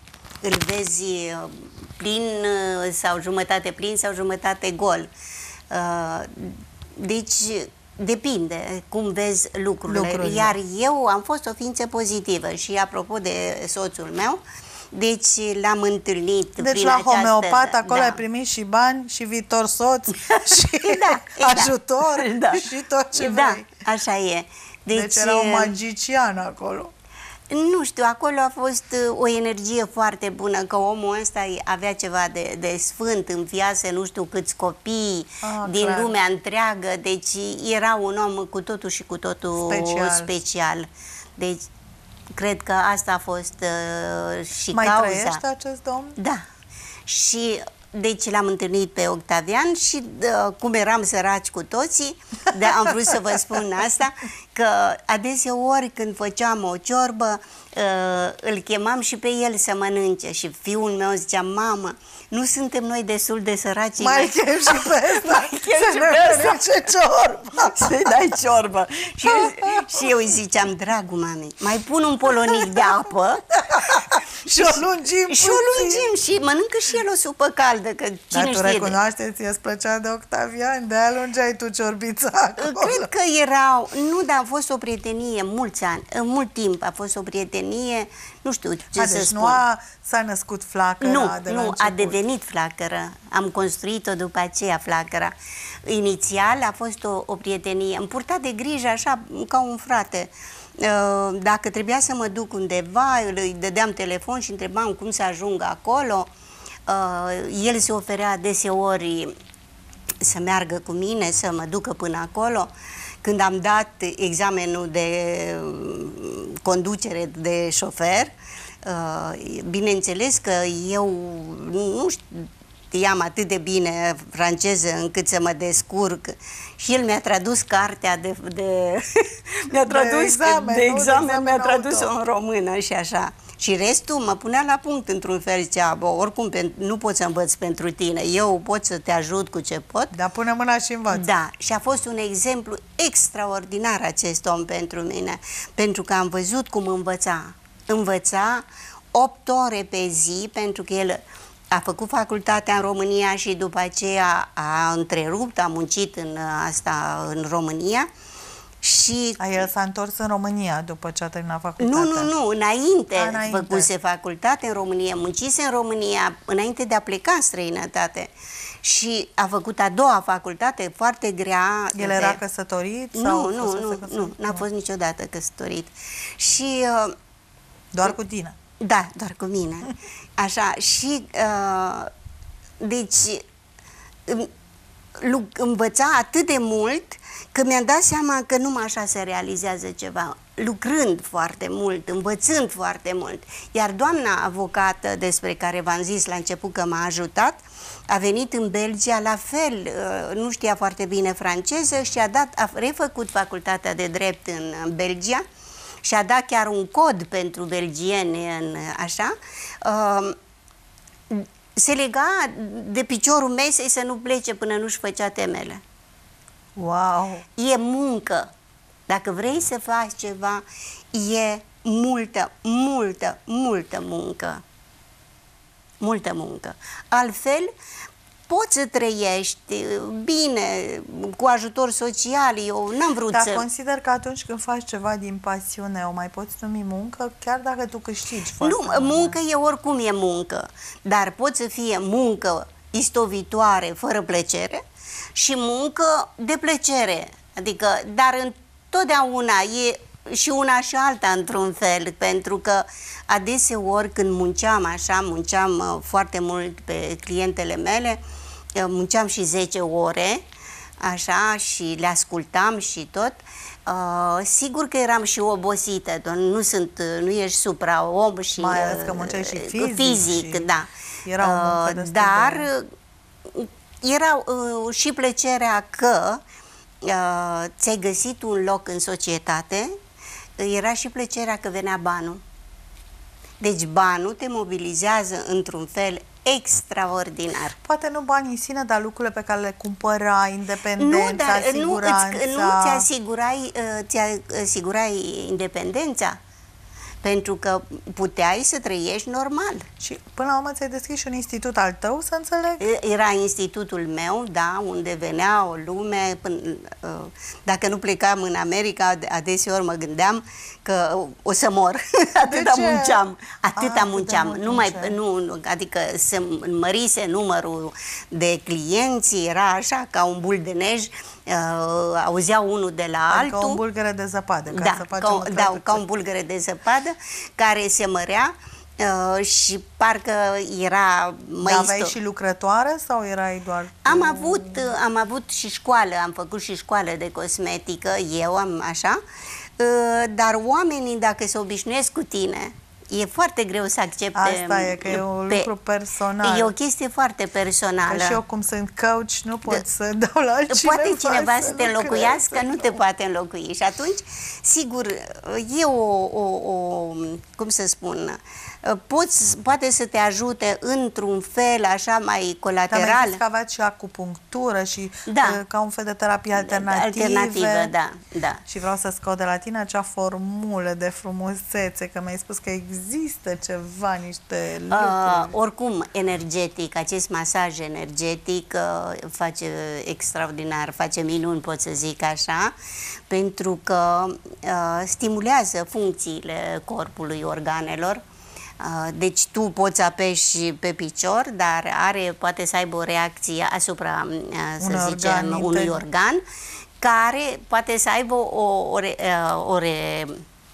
îl vezi plin uh, sau jumătate plin sau jumătate gol. Uh, deci depinde cum vezi lucrurile. lucrurile. Iar eu am fost o ființă pozitivă și apropo de soțul meu, deci l-am întâlnit deci prin la această, homeopat, acolo da. ai primit și bani, și viitor soț, și da, ajutor, da. și tot ce da, vrei. așa e. Deci, deci era un magician acolo. Nu știu, acolo a fost o energie foarte bună, că omul ăsta avea ceva de, de sfânt în viață, nu știu câți copii ah, din clar. lumea întreagă, deci era un om cu totul și cu totul special. special. Deci, cred că asta a fost uh, și Mai cauza. trăiește acest domn? Da. Și deci l-am întâlnit pe Octavian și uh, cum eram săraci cu toții, de am vrut să vă spun asta, că adeseori când făceam o ciorbă, uh, îl chemam și pe el să mănânce și fiul meu zicea, mamă, nu suntem noi destul de săraci? Mai chem și pe ăsta, să ne mănânce ciorbă. Să-i dai ciorbă. Și eu, și eu îi ziceam, dragul mami, mai pun un polonic de apă și o lungim și o lungim și mănâncă și el o supă caldă, că cine Dar tu știe recunoaște, ție îți plăcea de Octavian, de-aia lungeai tu ciorbița acolo. Cred că erau, nu, dar a fost o prietenie mulți ani, mult timp a fost o prietenie, nu știu ce a, să deci spun. nu a, s-a născut flacăra Nu, de la nu, început. a devenit flacără. Am construit-o după aceea flacăra. Inițial a fost o, o prietenie. Îmi purta de grijă așa ca un frate. Dacă trebuia să mă duc undeva, îi dădeam telefon și întrebam cum să ajung acolo. El se oferea deseori să meargă cu mine, să mă ducă până acolo. Când am dat examenul de conducere de șofer, bineînțeles că eu nu știam atât de bine franceză încât să mă descurc și el mi-a tradus cartea de, de mi-a tradus de examen, de examen mi-a tradus-o auto. în română și așa. Și restul mă punea la punct într-un fel, zicea, bă, oricum nu pot să învăț pentru tine, eu pot să te ajut cu ce pot. Dar pune mâna și învață. Da, și a fost un exemplu extraordinar acest om pentru mine, pentru că am văzut cum învăța. Învăța opt ore pe zi, pentru că el a făcut facultatea în România și după aceea a întrerupt, a muncit în asta în România. Și a, el s-a întors în România după ce a terminat facultatea. Nu, nu, nu, înainte, a, înainte. făcuse facultate în România, muncise în România înainte de a pleca în străinătate. Și a făcut a doua facultate foarte grea. El de... era căsătorit? Nu, sau nu, nu, nu, n-a fost niciodată căsătorit. Și... Uh, doar cu tine? Da, doar cu mine. Așa, și uh, deci învăța atât de mult că mi-am dat seama că numai așa se realizează ceva, lucrând foarte mult, învățând foarte mult. Iar doamna avocată, despre care v-am zis la început că m-a ajutat, a venit în Belgia, la fel, nu știa foarte bine franceză și a, dat, a refăcut facultatea de drept în Belgia și a dat chiar un cod pentru belgieni, în, așa, se lega de piciorul mesei să nu plece până nu-și făcea temele. Wow! E muncă. Dacă vrei să faci ceva, e multă, multă, multă muncă. Multă muncă. Altfel, poți să trăiești bine, cu ajutor social. Eu n-am vrut Dar să... consider că atunci când faci ceva din pasiune, o mai poți numi muncă, chiar dacă tu câștigi foarte Nu, mult. muncă e oricum e muncă, dar poate să fie muncă istovitoare, fără plăcere, și muncă de plăcere. Adică, dar întotdeauna e și una și alta într-un fel, pentru că adeseori când munceam așa, munceam foarte mult pe clientele mele, munceam și zece ore, așa, și le ascultam și tot. Uh, sigur că eram și obosită, nu sunt, nu ești supra-om și mai ales că muncești și fizic, fizic și da. Era uh, dar de... era uh, și plăcerea că uh, ți-ai găsit un loc în societate, era și plăcerea că venea banul. Deci banul te mobilizează într-un fel extraordinar. Poate nu banii în sine, dar lucrurile pe care le cumpăra, independența, nu, dar siguranța... Nu, îți, nu ți asigurai, ți asigurai independența, pentru că puteai să trăiești normal. Și până la urmă ți-ai deschis și un institut al tău, să înțeleg? Era institutul meu, da, unde venea o lume. Până, dacă nu plecam în America, adeseori mă gândeam că o să mor. Atâta munceam. Atâta A, munceam. Nu mai, nu, adică se mărise numărul de clienți, era așa ca un bul de nej. Uh, auzeau unul de la adică altul. Ca un bulgăre de zăpadă. Ca da, să facem ca, da, ca un bulgăre de zăpadă care se mărea uh, și parcă era Dar aveai și lucrătoare sau erai doar... Am avut, am avut și școală, am făcut și școală de cosmetică, eu am așa, uh, dar oamenii, dacă se obișnuiesc cu tine, e foarte greu să accepte. Asta e, că e un pe, lucru personal. E o chestie foarte personală. Că și eu, cum sunt coach, nu pot de, să dau la altcineva. Poate cineva să, să te înlocuiască, nu te nu. poate înlocui. Și atunci, sigur, e o, o, o cum să spun, poți, poate să te ajute într-un fel așa mai colateral. Dar mi-ai că aveați și acupunctură și da. ca un fel de terapie alternativă. Alternativă, da, da. Și vreau să scot de la tine acea formulă de frumusețe, că mi-ai spus că există ceva, niște lucruri. Uh, oricum, energetic, acest masaj energetic uh, face extraordinar, face minuni, pot să zic așa, pentru că uh, stimulează funcțiile corpului, organelor. Deci tu poți apeși pe picior, dar are, poate să aibă o reacție asupra, să un zicem, organ unui organ, care poate să aibă o, o, o, re,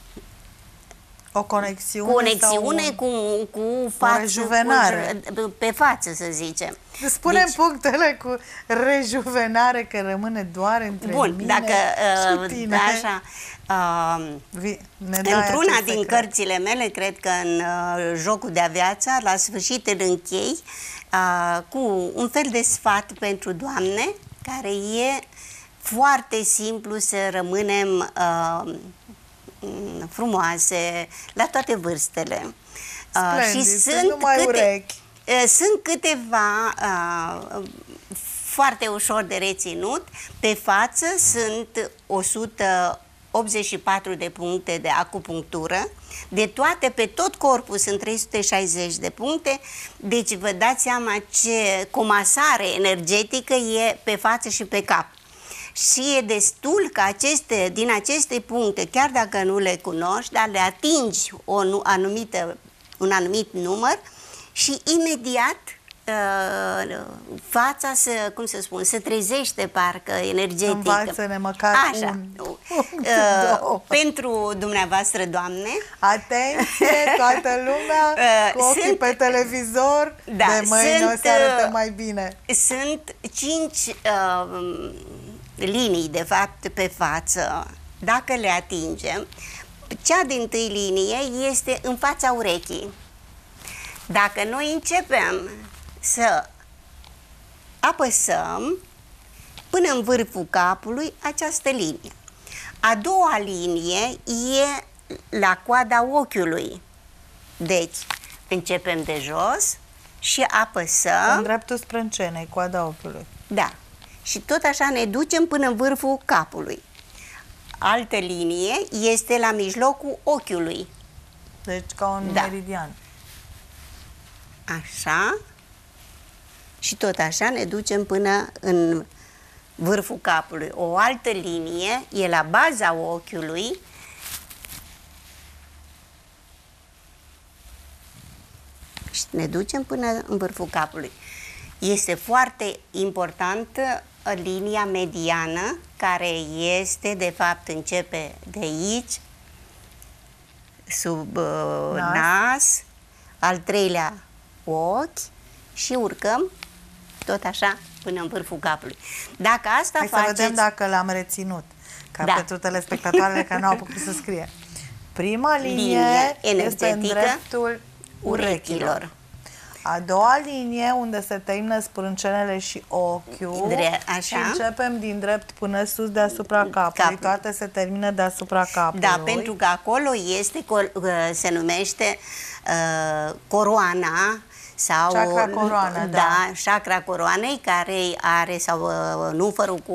o conexiune, conexiune sau cu, cu față, o rejuvenare. Cu, pe față, să zicem. Spune-mi deci, punctele cu rejuvenare, că rămâne doar între bun, mine dacă, și tine. Așa, uh, într-una din cărțile mele, cred că în uh, Jocul de-a viața, la sfârșit îl închei uh, cu un fel de sfat pentru doamne, care e foarte simplu să rămânem uh, frumoase la toate vârstele. Splendid, și sunt numai câte, urechi. Sunt câteva uh, foarte ușor de reținut. Pe față sunt o sută optzeci și patru de puncte de acupunctură. De toate, pe tot corpul sunt trei sute șaizeci de puncte. Deci vă dați seama ce comasare energetică e pe față și pe cap. Și e destul că aceste, din aceste puncte, chiar dacă nu le cunoști, dar le atingi o anumită, un anumit număr și imediat uh, fața se, cum să spun, se trezește parcă energetic. Învață-ne măcar Așa. un. uh, pentru dumneavoastră, doamne. Atenție, toată lumea uh, cu ochii sunt, pe televizor, da, de mâine sunt, o să arătă mai bine. Sunt cinci uh, linii, de fapt, pe față. Dacă le atingem, cea dintâi linie este în fața urechii. Dacă noi începem să apăsăm până în vârful capului această linie. A doua linie e la coada ochiului. Deci, începem de jos și apăsăm. În dreptul sprâncenei, coada ochiului. Da. Și tot așa ne ducem până în vârful capului. Altă linie este la mijlocul ochiului. Deci ca un da. meridian. Așa. Și tot așa ne ducem până în vârful capului. O altă linie e la baza ochiului și ne ducem până în vârful capului. Este foarte importantă linia mediană, care este, de fapt, începe de aici, sub uh, nas. nas, al treilea ochi și urcăm tot așa până în vârful capului. Dacă asta Hai faceți... să vedem dacă l-am reținut, ca da. pentru telespectatoarele care n-au putut să scrie. Prima linie, linie este în dreptul urechilor. urechilor. A doua linie, unde se termină sprâncenele și ochiul, Dre așa. și începem din drept până sus deasupra capului. Cap. Toate se termină deasupra capului. Da, pentru că acolo este, se numește uh, coroana, sau chakra coroană, da. da, chakra coroanei, care are, sau uh, nufărul cu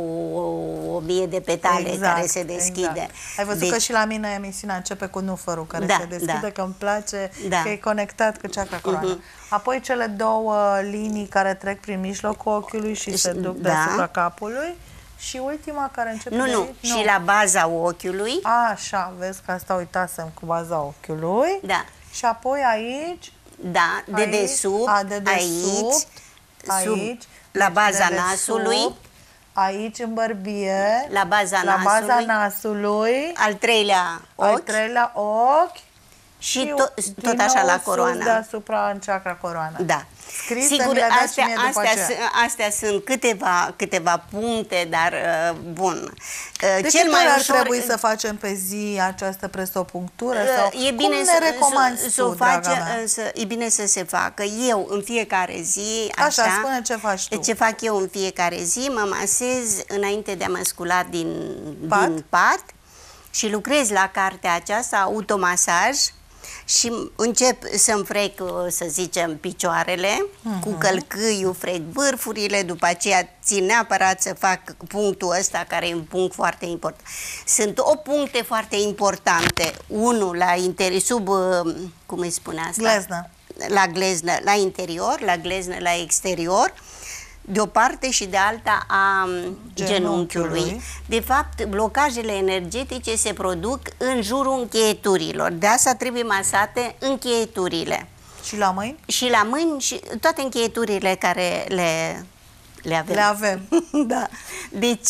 o mie de petale, exact, care se deschide. Exact. Ai văzut deci, că și la mine emisiunea începe cu nufărul care da, se deschide, da. că îmi place, da. că e conectat cu chakra coroană. Uh-huh. Apoi cele două linii care trec prin mijlocul ochiului și se duc da. deasupra capului. Și ultima care începe Nu, de nu, aici? și la baza ochiului. A, așa, vezi că asta uitasem cu baza ochiului. Da. Și apoi aici. Da, de desubt, a, de desubt, aici, aici, la baza de nasului, aici în bărbie, la baza, la nasului, baza nasului, al treilea ochi, al treilea ochi și, și tot, tot așa la coroană. Deasupra în chakra coroană. Da. Scris Sigur, astea, astea, astea sunt câteva, câteva puncte, dar uh, bun. Uh, de cel mai ar ușor trebui să facem pe zi această presopunctură? Uh, sau e bine cum să, ne recomanzi să, tu, să o face, mea? Să, e bine să se facă. Eu în fiecare zi, așa, așa, spune ce faci tu. Ce fac eu în fiecare zi, mă masez înainte de a mă scula din pat, din pat și lucrez la cartea aceasta, automasaj. Și încep să-mi frec, să zicem, picioarele, uh-huh. cu călcâiul frec vârfurile, după aceea țin neapărat să fac punctul ăsta, care e un punct foarte important. Sunt o puncte foarte importante, unul la interior, sub, cum îi spune asta? Gleznă. La gleznă, la interior, la gleznă, la exterior, de o parte și de alta a genunchiului. genunchiului. De fapt, blocajele energetice se produc în jurul încheieturilor. De asta trebuie masate încheieturile. Și la mâini? Și la mâini și toate încheieturile care le, le avem. Le avem. Da. Deci...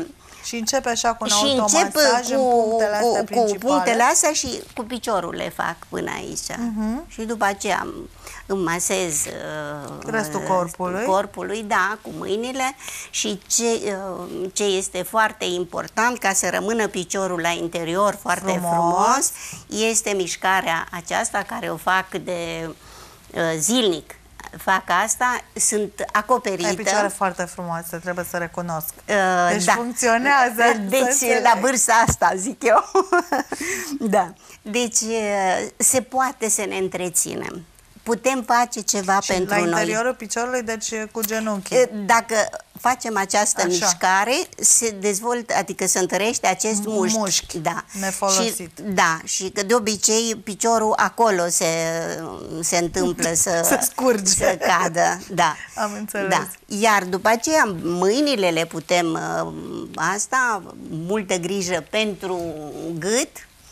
Și începe așa cu un și automasaj cu, în punctele astea cu, principale. Cu punctele astea și cu piciorul le fac până aici. Uh-huh. Și după aceea îmi masez restul corpului. corpului, da, cu mâinile. Și ce, ce este foarte important, ca să rămână piciorul la interior foarte frumos, frumos este mișcarea aceasta care o fac de zilnic. Fac asta, sunt acoperită. Ai picioare foarte frumoase, trebuie să recunosc. Uh, deci da. funcționează. Deci la vârsta asta, zic eu. Da. Deci se poate să ne întreținem. Putem face ceva și pentru noi. La interiorul piciorului, deci cu genunchii. Dacă facem această așa. mișcare, se dezvoltă, adică se întărește acest mușchi. Mușchi, da. nefolosit. Și, da, și că de obicei piciorul acolo se, se întâmplă să, să scurge. Să cadă. Da. Am înțeles. Da. Iar după aceea mâinile le putem, asta, multă grijă pentru gât,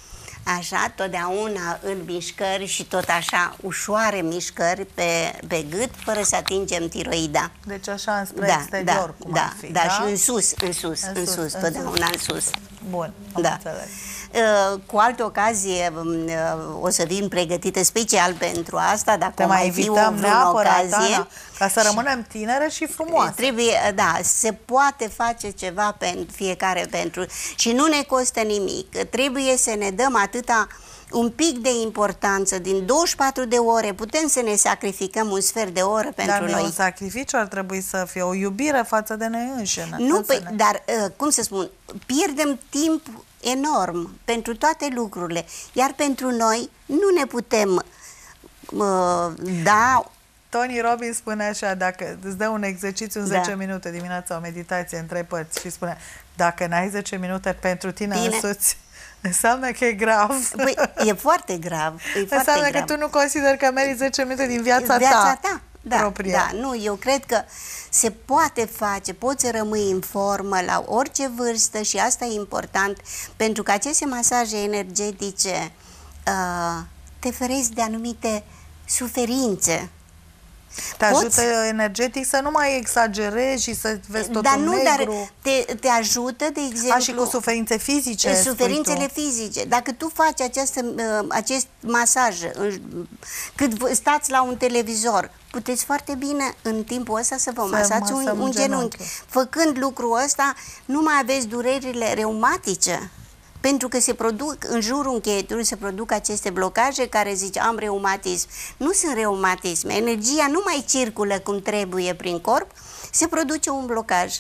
așa, totdeauna în mișcări și tot așa, ușoare mișcări pe, pe gât, fără să atingem tiroida. Deci așa înspre da, exterior, da, cum da, ar fi, da, da? și în sus, în sus, în, în sus, sus, totdeauna în sus. Bun, am da. înțeles. Cu altă ocazie o să vin pregătită special pentru asta, dacă te mai invităm neapărat, Ana, ca să rămânem tinere și frumoase. Trebuie, da, se poate face ceva pentru fiecare pentru și nu ne costă nimic. Trebuie să ne dăm atâta un pic de importanță. Din douăzeci și patru de ore putem să ne sacrificăm un sfert de oră pentru dar noi. Dar un sacrificiu ar trebui să fie o iubire față de noi înșine. Nu, păi, dar, cum să spun, pierdem timp enorm pentru toate lucrurile, iar pentru noi nu ne putem uh, da... Tony Robbins spune așa, dacă îți dă un exercițiu în da. zece minute dimineața, o meditație în trei părți și spune, dacă n-ai zece minute pentru tine Bine. însuți, înseamnă că e grav. Păi, e foarte grav. E foarte înseamnă grav. că tu nu consideri că meriți zece minute din viața, viața ta, ta. Da, proprie. Da, nu, eu cred că se poate face, poți să rămâi în formă la orice vârstă și asta e important, pentru că aceste masaje energetice uh, te ferezi de anumite suferințe. Te ajută Poți? energetic să nu mai exagerezi și să vezi totul dar nu, negru. Dar te, te ajută, de exemplu... A, și cu suferințe fizice, Suferințele fizice. Dacă tu faci această, acest masaj, cât stați la un televizor, puteți foarte bine în timpul ăsta să vă să masați un, un genunchi. Făcând lucrul ăsta, nu mai aveți durerile reumatice. Pentru că se produc, în jurul încheietului se produc aceste blocaje care zice am reumatism. Nu sunt reumatisme, energia nu mai circulă cum trebuie prin corp, se produce un blocaj.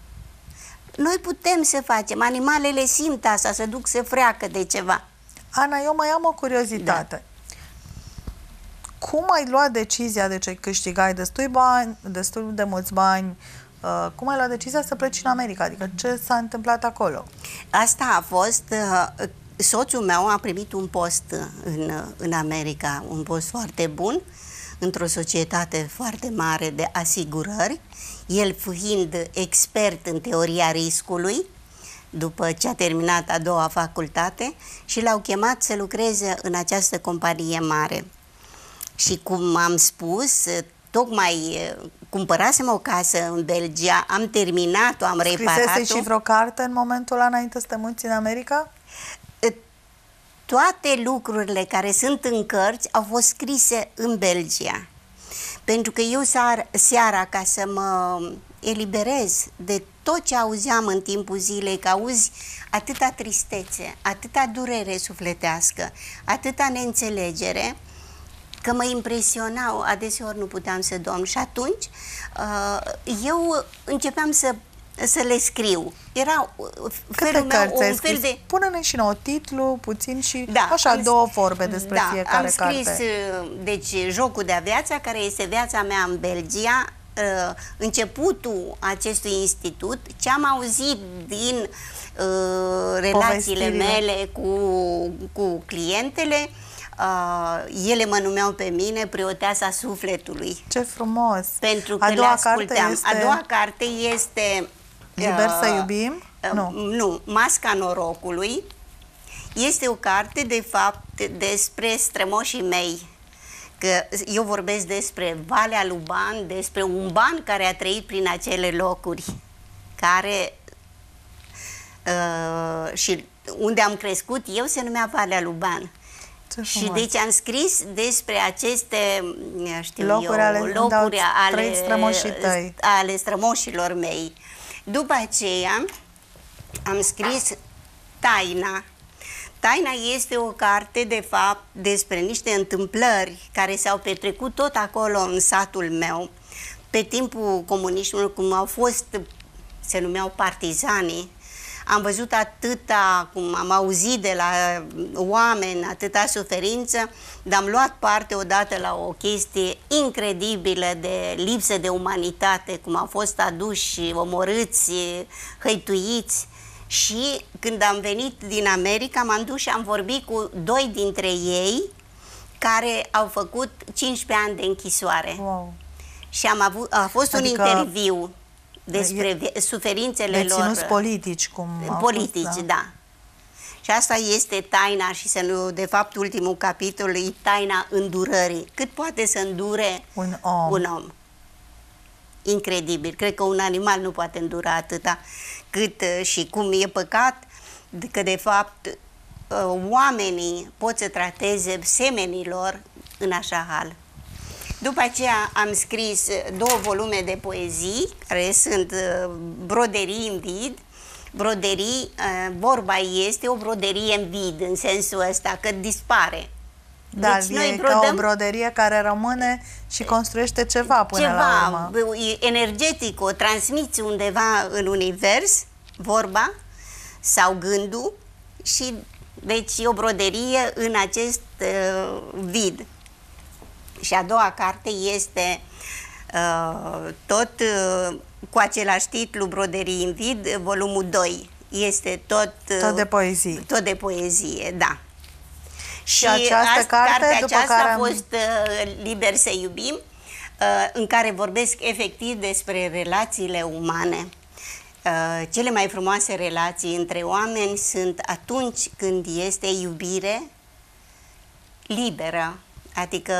Noi putem să facem, animalele simt asta, se duc să freacă de ceva. Ana, eu mai am o curiozitate. Da. Cum ai luat decizia, de ce câștigai destui bani, destul de mulți bani, Uh, cum ai luat decizia să pleci în America? Adică ce s-a întâmplat acolo? Asta a fost, uh, soțul meu a primit un post în, în America, un post foarte bun, într-o societate foarte mare de asigurări, el fiind expert în teoria riscului, după ce a terminat a doua facultate, și l-au chemat să lucreze în această companie mare. Și cum am spus, tocmai cumpărasem o casă în Belgia, am terminat-o, am reparat-o. Scrisese și vreo carte în momentul ăla înainte să te muți în America? Toate lucrurile care sunt în cărți au fost scrise în Belgia. Pentru că eu seara, ca să mă eliberez de tot ce auzeam în timpul zilei, că auzi atâta tristețe, atâta durere sufletească, atâta neînțelegere, că mă impresionau, adeseori nu puteam să dorm și atunci eu începeam să, să le scriu. Era felul meu, un fel de... Pune-ne și nouă titlu, puțin și da, așa am, două vorbe despre da, fiecare am scris, carte. Deci, Jocul de viața, care este viața mea în Belgia, începutul acestui institut, ce am auzit din uh, relațiile mele cu, cu clientele. Uh, ele mă numeau pe mine preoteasa sufletului. Ce frumos! Pentru că le asculteam. Este... A doua carte este... Liber uh, să iubim? Uh, nu. nu. Masca norocului. Este o carte, de fapt, despre strămoșii mei. Că eu vorbesc despre Valea lui Ban, despre un ban care a trăit prin acele locuri. Care... Uh, și unde am crescut eu se numea Valea lui Ban. Și deci am scris despre aceste, știu locuri eu, ale, locuri ale, strămoșii tăi. ale strămoșilor mei. După aceea am scris Taina. Taina este o carte, de fapt, despre niște întâmplări care s-au petrecut tot acolo în satul meu, pe timpul comunismului, cum au fost, se numeau partizanii. Am văzut atâta, cum am auzit de la oameni, atâta suferință, dar am luat parte odată la o chestie incredibilă de lipsă de umanitate, cum au fost aduși, omorâți, hăituiți. Și când am venit din America, m-am dus și am vorbit cu doi dintre ei care au făcut cincisprezece ani de închisoare. Wow. Și am avut, a fost adică... un interviu despre e, suferințele lor. Deținuți politici, cum Politici, fost, da. da. Și asta este taina și să nu, de fapt, ultimul capitol e taina îndurării. Cât poate să îndure un om. un om. Incredibil. Cred că un animal nu poate îndura atâta cât și cum e păcat că de fapt oamenii pot să trateze semenilor în așa hal. După aceea am scris două volume de poezii, care sunt broderii în vid. Broderii, vorba este o broderie în vid, în sensul ăsta că dispare. Da, deci noi e brodăm, ca o broderie care rămâne și construiește ceva până ceva, la urmă. Energetic, o transmiți undeva în univers, vorba sau gândul, și deci e o broderie în acest uh, vid. Și a doua carte este uh, tot uh, cu același titlu, Broderii în vid, volumul doi. Este tot, uh, tot de poezie. Tot de poezie, da. Și, și această carte, cartea după aceasta care a am... fost uh, Liber să iubim, uh, în care vorbesc efectiv despre relațiile umane. Uh, cele mai frumoase relații între oameni sunt atunci când este iubire liberă, adică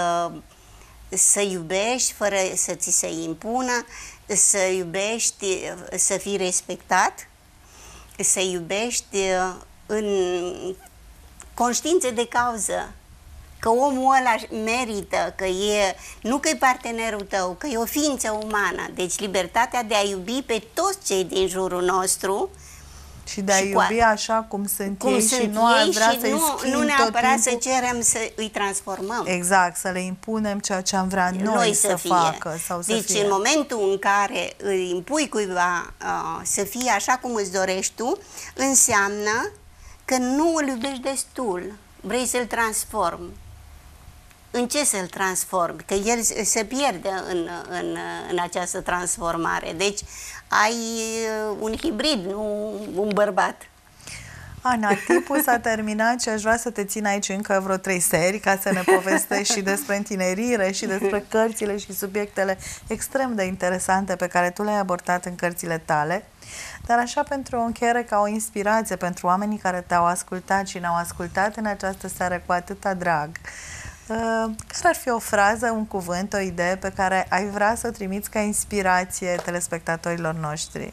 să iubești fără să ți se impună, să iubești, să fii respectat, să iubești în conștiință de cauză, că omul ăla merită, că e, nu că e partenerul tău, că e o ființă umană. Deci libertatea de a iubi pe toți cei din jurul nostru. Și de a și iubi așa cum sunt cum ei sunt și nu a vrea să-i nu, schimb nu neapărat tot timpul. să cerem să îi transformăm. Exact, să le impunem ceea ce am vrea noi, noi să, să fie. facă. Sau să deci fie. în momentul în care îi impui cuiva uh, să fie așa cum îți dorești tu, înseamnă că nu îl iubești destul, vrei să-l transformi. În ce să-l transformi? Că el se pierde în, în, în această transformare. Deci ai un hibrid, nu un bărbat. Ana, timpul s-a terminat și aș vrea să te țin aici încă vreo trei seri ca să ne povestești și despre întinerire și despre cărțile și subiectele extrem de interesante pe care tu le-ai abordat în cărțile tale. Dar așa, pentru o încheiere, ca o inspirație pentru oamenii care te-au ascultat și ne-au ascultat în această seară cu atâta drag, care ar fi o frază, un cuvânt, o idee pe care ai vrea să o trimiți ca inspirație telespectatorilor noștri?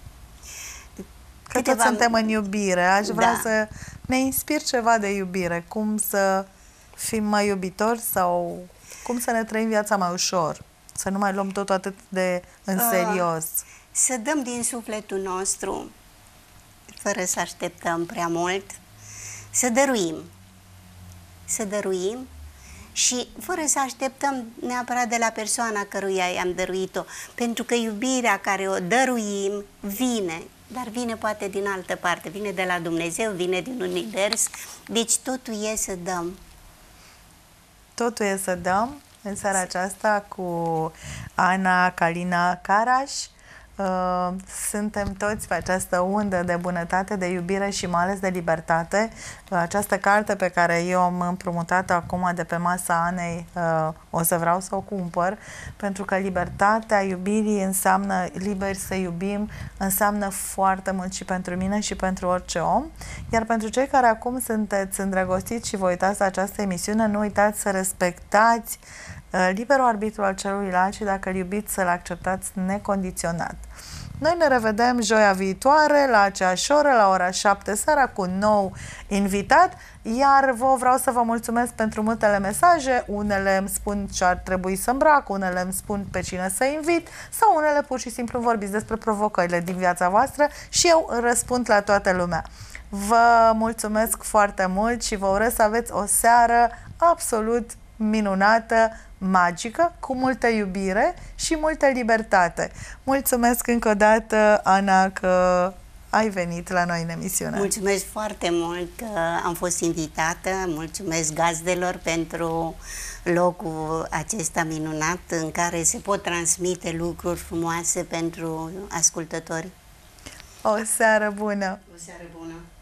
Că Câteva... toți suntem în iubire. Aș vrea da. să ne inspiri ceva de iubire. Cum să fim mai iubitori sau cum să ne trăim viața mai ușor. Să nu mai luăm totul atât de în serios. Uh, să dăm din sufletul nostru, fără să așteptăm prea mult. Să dăruim. Să dăruim. Și fără să așteptăm neapărat de la persoana căruia i-am dăruit-o, pentru că iubirea care o dăruim vine, dar vine poate din altă parte, vine de la Dumnezeu, vine din univers, deci totul e să dăm. Totul e să dăm în seara aceasta cu Ana Calina Caraș. Uh, suntem toți pe această undă de bunătate, de iubire și mai ales de libertate. Uh, această carte pe care eu am împrumutat acum de pe masa Anei, uh, o să vreau să o cumpăr, pentru că libertatea iubirii înseamnă, liber să iubim, înseamnă foarte mult și pentru mine și pentru orice om. Iar pentru cei care acum sunteți îndrăgostiți și vă uitați la această emisiune, nu uitați să respectați liberul arbitru al celuilalt și dacă îl iubiți, să-l acceptați necondiționat. Noi ne revedem joia viitoare la aceeași oră, la ora șapte seara, cu un nou invitat, iar vă vreau să vă mulțumesc pentru multele mesaje. Unele îmi spun ce ar trebui să îmbrac, unele îmi spun pe cine să invit sau unele pur și simplu vorbiți despre provocările din viața voastră și eu răspund la toată lumea. Vă mulțumesc foarte mult și vă urez să aveți o seară absolut minunată, magică, cu multă iubire și multă libertate. Mulțumesc încă o dată, Ana, că ai venit la noi în emisiune. Mulțumesc foarte mult că am fost invitată, mulțumesc gazdelor pentru locul acesta minunat în care se pot transmite lucruri frumoase pentru ascultători. O seară bună! O seară bună!